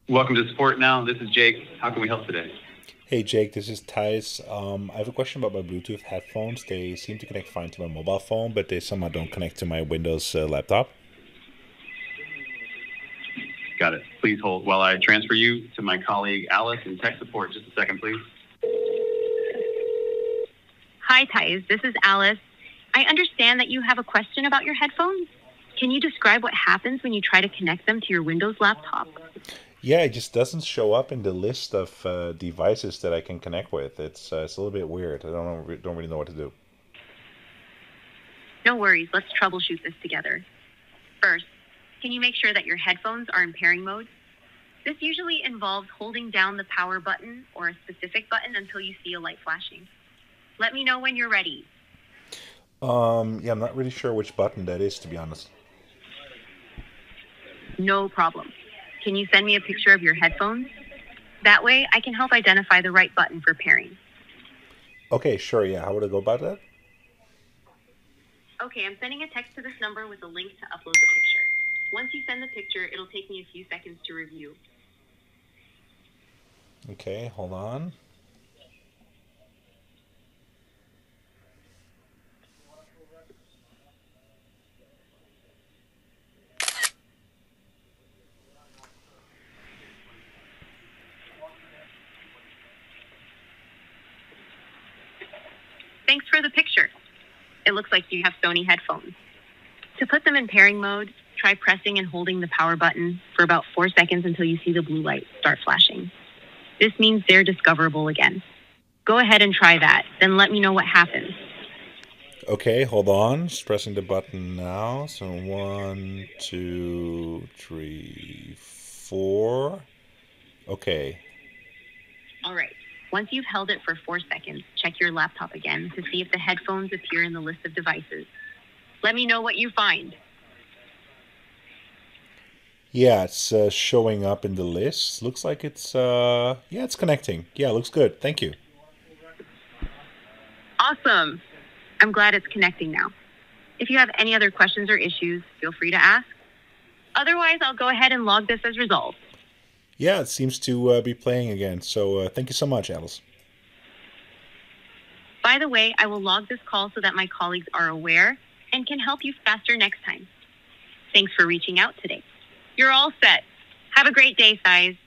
Welcome to Support Now. This is Jake. How can we help today? Hey Jake, this is Thijs. I have a question about my Bluetooth headphones. They seem to connect fine to my mobile phone, but they somehow don't connect to my Windows laptop. Got it. Please hold while I transfer you to my colleague Alice in tech support. Just a second, please. Hi, Thais. This is Alice. I understand that you have a question about your headphones. Can you describe what happens when you try to connect them to your Windows laptop? Yeah, it just doesn't show up in the list of devices that I can connect with. It's a little bit weird. I don't really know what to do. No worries. Let's troubleshoot this together. First, can you make sure that your headphones are in pairing mode? This usually involves holding down the power button or a specific button until you see a light flashing. Let me know when you're ready. Yeah, I'm not really sure which button that is, to be honest. No problem. Can you send me a picture of your headphones? That way, I can help identify the right button for pairing. Okay, sure. Yeah, how would I go about that? Okay, I'm sending a text to this number with a link to upload the picture. Once you send the picture, it'll take me a few seconds to review. Okay, hold on. Thanks for the picture. It looks like you have Sony headphones. To put them in pairing mode, try pressing and holding the power button for about 4 seconds until you see the blue light start flashing. This means they're discoverable again. Go ahead and try that, then let me know what happens. Okay, hold on. Just pressing the button now. So one, two, three, four. Okay. All right. Once you've held it for 4 seconds, check your laptop again to see if the headphones appear in the list of devices. Let me know what you find. Yeah, it's showing up in the list. Looks like yeah, it's connecting. Yeah, looks good. Thank you. Awesome. I'm glad it's connecting now. If you have any other questions or issues, feel free to ask. Otherwise, I'll go ahead and log this as resolved. Yeah, it seems to be playing again. So thank you so much, Alice. By the way, I will log this call so that my colleagues are aware and can help you faster next time. Thanks for reaching out today. You're all set. Have a great day, Thais.